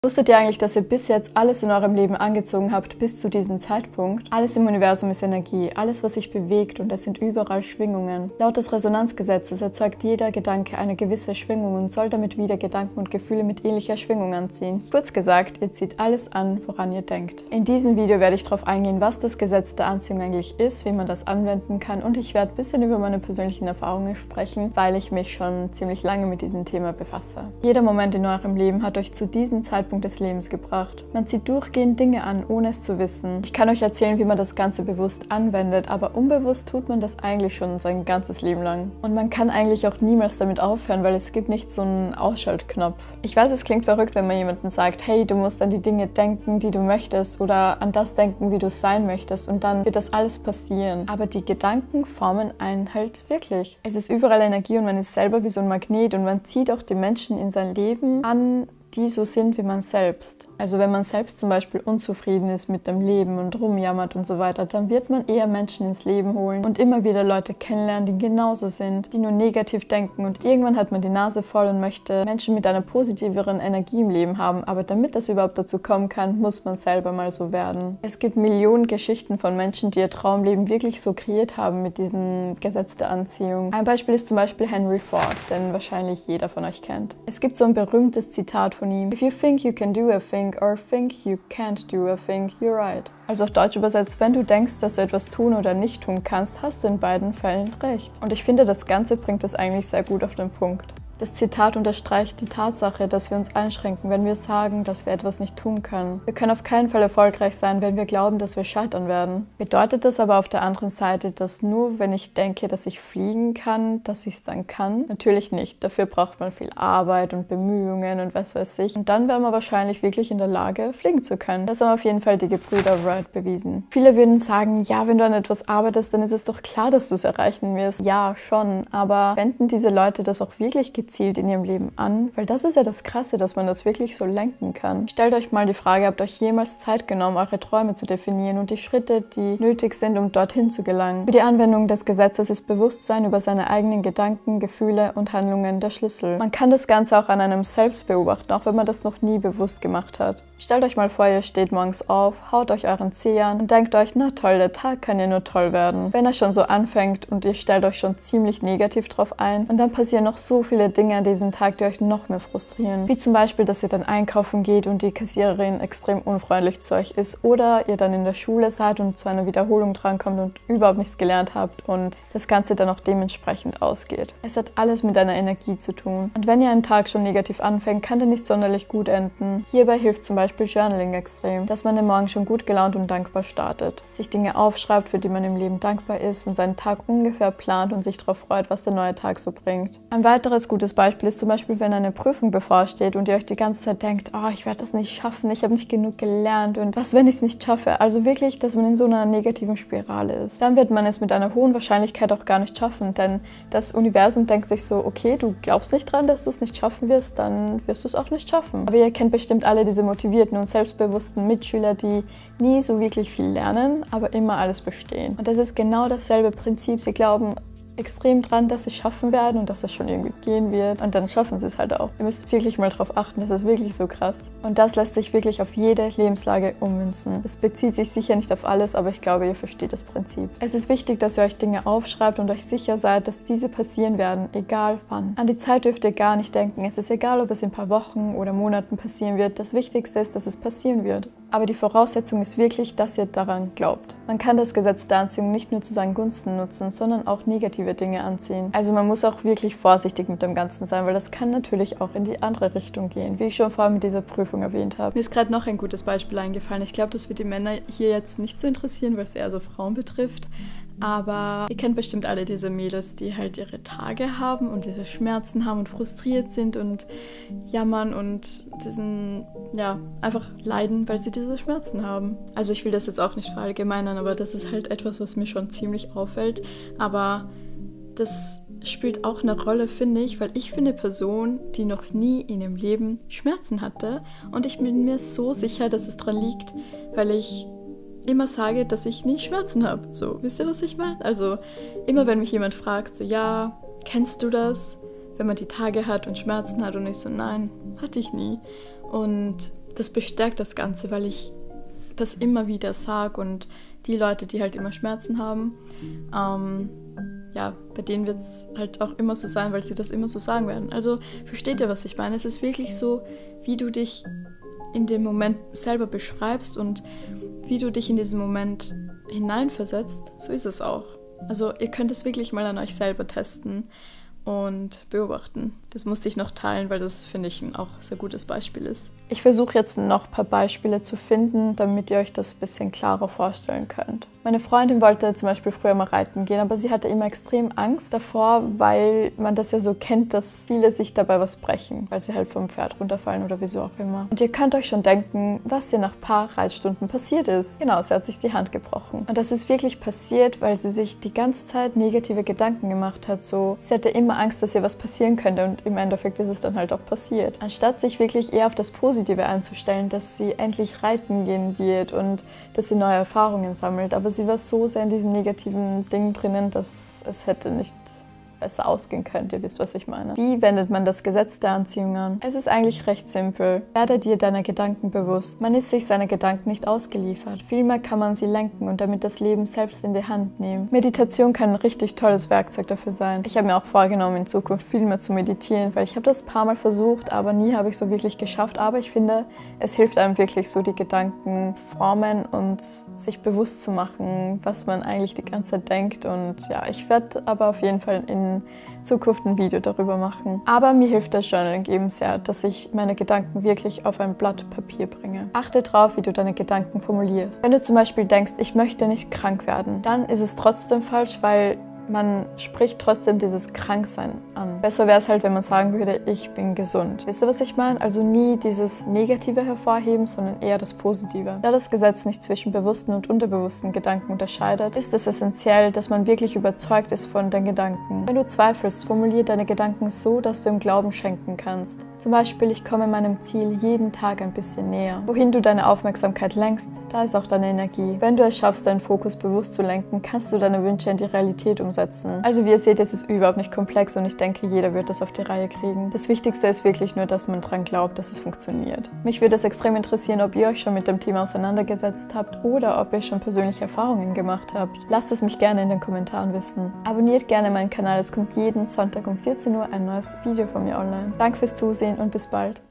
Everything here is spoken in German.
Wusstet ihr eigentlich, dass ihr bis jetzt alles in eurem Leben angezogen habt bis zu diesem Zeitpunkt? Alles im Universum ist Energie, alles was sich bewegt und es sind überall Schwingungen. Laut des Resonanzgesetzes erzeugt jeder Gedanke eine gewisse Schwingung und soll damit wieder Gedanken und Gefühle mit ähnlicher Schwingung anziehen. Kurz gesagt, ihr zieht alles an, woran ihr denkt. In diesem Video werde ich darauf eingehen, was das Gesetz der Anziehung eigentlich ist, wie man das anwenden kann und ich werde ein bisschen über meine persönlichen Erfahrungen sprechen, weil ich mich schon ziemlich lange mit diesem Thema befasse. Jeder Moment in eurem Leben hat euch zu diesem Zeitpunkt des Lebens gebracht. Man zieht durchgehend Dinge an, ohne es zu wissen. Ich kann euch erzählen, wie man das Ganze bewusst anwendet, aber unbewusst tut man das eigentlich schon sein ganzes Leben lang. Und man kann eigentlich auch niemals damit aufhören, weil es gibt nicht so einen Ausschaltknopf. Ich weiß, es klingt verrückt, wenn man jemandem sagt, hey, du musst an die Dinge denken, die du möchtest oder an das denken, wie du sein möchtest und dann wird das alles passieren. Aber die Gedanken formen einen halt wirklich. Es ist überall Energie und man ist selber wie so ein Magnet und man zieht auch die Menschen in sein Leben an, die so sind wie man selbst. Also wenn man selbst zum Beispiel unzufrieden ist mit dem Leben und rumjammert und so weiter, dann wird man eher Menschen ins Leben holen und immer wieder Leute kennenlernen, die genauso sind, die nur negativ denken und irgendwann hat man die Nase voll und möchte Menschen mit einer positiveren Energie im Leben haben, aber damit das überhaupt dazu kommen kann, muss man selber mal so werden. Es gibt Millionen Geschichten von Menschen, die ihr Traumleben wirklich so kreiert haben mit diesem Gesetz der Anziehung. Ein Beispiel ist zum Beispiel Henry Ford, den wahrscheinlich jeder von euch kennt. Es gibt so ein berühmtes Zitat von ihm: If you think you can do a thing or think you can't do a thing, you're right. Also auf Deutsch übersetzt, wenn du denkst, dass du etwas tun oder nicht tun kannst, hast du in beiden Fällen recht. Und ich finde, das Ganze bringt es eigentlich sehr gut auf den Punkt. Das Zitat unterstreicht die Tatsache, dass wir uns einschränken, wenn wir sagen, dass wir etwas nicht tun können. Wir können auf keinen Fall erfolgreich sein, wenn wir glauben, dass wir scheitern werden. Bedeutet das aber auf der anderen Seite, dass nur wenn ich denke, dass ich fliegen kann, dass ich es dann kann? Natürlich nicht. Dafür braucht man viel Arbeit und Bemühungen und was weiß ich. Und dann wäre man wahrscheinlich wirklich in der Lage, fliegen zu können. Das haben auf jeden Fall die Gebrüder Wright bewiesen. Viele würden sagen, ja, wenn du an etwas arbeitest, dann ist es doch klar, dass du es erreichen wirst. Ja, schon. Aber wenden diese Leute das auch wirklich gezielt in ihrem Leben an? Weil das ist ja das Krasse, dass man das wirklich so lenken kann. Stellt euch mal die Frage, habt euch jemals Zeit genommen, eure Träume zu definieren und die Schritte, die nötig sind, um dorthin zu gelangen? Für die Anwendung des Gesetzes ist Bewusstsein über seine eigenen Gedanken, Gefühle und Handlungen der Schlüssel. Man kann das Ganze auch an einem selbst beobachten, auch wenn man das noch nie bewusst gemacht hat. Stellt euch mal vor, ihr steht morgens auf, haut euch euren Zeh an und denkt euch, na toll, der Tag kann ja nur toll werden. Wenn er schon so anfängt und ihr stellt euch schon ziemlich negativ drauf ein und dann passieren noch so viele Dinge an diesem Tag, die euch noch mehr frustrieren. Wie zum Beispiel, dass ihr dann einkaufen geht und die Kassiererin extrem unfreundlich zu euch ist oder ihr dann in der Schule seid und zu einer Wiederholung drankommt und überhaupt nichts gelernt habt und das Ganze dann auch dementsprechend ausgeht. Es hat alles mit einer Energie zu tun. Und wenn ihr einen Tag schon negativ anfängt, kann der nicht sonderlich gut enden. Hierbei hilft zum Beispiel Journaling extrem, dass man den Morgen schon gut gelaunt und dankbar startet, sich Dinge aufschreibt, für die man im Leben dankbar ist und seinen Tag ungefähr plant und sich darauf freut, was der neue Tag so bringt. Ein weiteres gutes Beispiel ist zum Beispiel, wenn eine Prüfung bevorsteht und ihr euch die ganze Zeit denkt, oh, ich werde das nicht schaffen, ich habe nicht genug gelernt und was, wenn ich es nicht schaffe? Also wirklich, dass man in so einer negativen Spirale ist. Dann wird man es mit einer hohen Wahrscheinlichkeit auch gar nicht schaffen, denn das Universum denkt sich so, okay, du glaubst nicht dran, dass du es nicht schaffen wirst, dann wirst du es auch nicht schaffen. Aber ihr kennt bestimmt alle diese motivierten und selbstbewussten Mitschüler, die nie so wirklich viel lernen, aber immer alles bestehen. Und das ist genau dasselbe Prinzip. Sie glauben extrem dran, dass sie es schaffen werden und dass es schon irgendwie gehen wird und dann schaffen sie es halt auch. Ihr müsst wirklich mal drauf achten, das ist wirklich so krass. Und das lässt sich wirklich auf jede Lebenslage ummünzen. Es bezieht sich sicher nicht auf alles, aber ich glaube, ihr versteht das Prinzip. Es ist wichtig, dass ihr euch Dinge aufschreibt und euch sicher seid, dass diese passieren werden, egal wann. An die Zeit dürft ihr gar nicht denken. Es ist egal, ob es in ein paar Wochen oder Monaten passieren wird. Das Wichtigste ist, dass es passieren wird. Aber die Voraussetzung ist wirklich, dass ihr daran glaubt. Man kann das Gesetz der Anziehung nicht nur zu seinen Gunsten nutzen, sondern auch negative Dinge anziehen. Also man muss auch wirklich vorsichtig mit dem Ganzen sein, weil das kann natürlich auch in die andere Richtung gehen, wie ich schon vorhin mit dieser Prüfung erwähnt habe. Mir ist gerade noch ein gutes Beispiel eingefallen. Ich glaube, das wird die Männer hier jetzt nicht so interessieren, weil es eher so Frauen betrifft. Aber ihr kennt bestimmt alle diese Mädels, die halt ihre Tage haben und diese Schmerzen haben und frustriert sind und jammern und diesen, ja, einfach leiden, weil sie diese Schmerzen haben. Also ich will das jetzt auch nicht verallgemeinern, aber das ist halt etwas, was mir schon ziemlich auffällt. Aber das spielt auch eine Rolle, finde ich, weil ich bin eine Person, die noch nie in ihrem Leben Schmerzen hatte und ich bin mir so sicher, dass es daran liegt, weil ich immer sage, dass ich nie Schmerzen habe. So, wisst ihr, was ich meine? Also immer, wenn mich jemand fragt, so, ja, kennst du das? Wenn man die Tage hat und Schmerzen hat und ich so, nein, hatte ich nie. Und das bestärkt das Ganze, weil ich das immer wieder sage und die Leute, die halt immer Schmerzen haben, ja, bei denen wird es halt auch immer so sein, weil sie das immer so sagen werden. Also versteht ihr, was ich meine? Es ist wirklich so, wie du dich in dem Moment selber beschreibst und wie du dich in diesen Moment hineinversetzt, so ist es auch. Also ihr könnt es wirklich mal an euch selber testen und beobachten. Das musste ich noch teilen, weil das, finde ich, ein auch sehr gutes Beispiel ist. Ich versuche jetzt noch ein paar Beispiele zu finden, damit ihr euch das ein bisschen klarer vorstellen könnt. Meine Freundin wollte zum Beispiel früher mal reiten gehen, aber sie hatte immer extrem Angst davor, weil man das ja so kennt, dass viele sich dabei was brechen, weil sie halt vom Pferd runterfallen oder wieso auch immer. Und ihr könnt euch schon denken, was ihr nach ein paar Reitstunden passiert ist. Genau, sie hat sich die Hand gebrochen. Und das ist wirklich passiert, weil sie sich die ganze Zeit negative Gedanken gemacht hat. So, sie hatte immer Angst, dass ihr was passieren könnte und im Endeffekt ist es dann halt auch passiert. Anstatt sich wirklich eher auf das Positive einzustellen, dass sie endlich reiten gehen wird und dass sie neue Erfahrungen sammelt. Aber sie war so sehr in diesen negativen Dingen drinnen, dass es hätte nicht besser ausgehen könnte. Ihr wisst, was ich meine. Wie wendet man das Gesetz der Anziehung an? Es ist eigentlich recht simpel. Werde dir deiner Gedanken bewusst. Man ist sich seiner Gedanken nicht ausgeliefert. Vielmehr kann man sie lenken und damit das Leben selbst in die Hand nehmen. Meditation kann ein richtig tolles Werkzeug dafür sein. Ich habe mir auch vorgenommen, in Zukunft viel mehr zu meditieren, weil ich habe das ein paar Mal versucht, aber nie habe ich so wirklich geschafft. Aber ich finde, es hilft einem wirklich so, die Gedanken formen und sich bewusst zu machen, was man eigentlich die ganze Zeit denkt. Und ja, ich werde aber auf jeden Fall in Zukunft ein Video darüber machen. Aber mir hilft das Journaling eben sehr, dass ich meine Gedanken wirklich auf ein Blatt Papier bringe. Achte darauf, wie du deine Gedanken formulierst. Wenn du zum Beispiel denkst, ich möchte nicht krank werden, dann ist es trotzdem falsch, weil man spricht trotzdem dieses Kranksein an. Besser wäre es halt, wenn man sagen würde, ich bin gesund. Wisst ihr, was ich meine? Also nie dieses Negative hervorheben, sondern eher das Positive. Da das Gesetz nicht zwischen bewussten und unterbewussten Gedanken unterscheidet, ist es essentiell, dass man wirklich überzeugt ist von den Gedanken. Wenn du zweifelst, formulier deine Gedanken so, dass du im Glauben schenken kannst. Zum Beispiel, ich komme meinem Ziel jeden Tag ein bisschen näher. Wohin du deine Aufmerksamkeit lenkst, da ist auch deine Energie. Wenn du es schaffst, deinen Fokus bewusst zu lenken, kannst du deine Wünsche in die Realität umsetzen. Also wie ihr seht, es ist überhaupt nicht komplex und ich denke, jeder wird das auf die Reihe kriegen. Das Wichtigste ist wirklich nur, dass man dran glaubt, dass es funktioniert. Mich würde es extrem interessieren, ob ihr euch schon mit dem Thema auseinandergesetzt habt oder ob ihr schon persönliche Erfahrungen gemacht habt. Lasst es mich gerne in den Kommentaren wissen. Abonniert gerne meinen Kanal, es kommt jeden Sonntag um 14 Uhr ein neues Video von mir online. Danke fürs Zusehen und bis bald.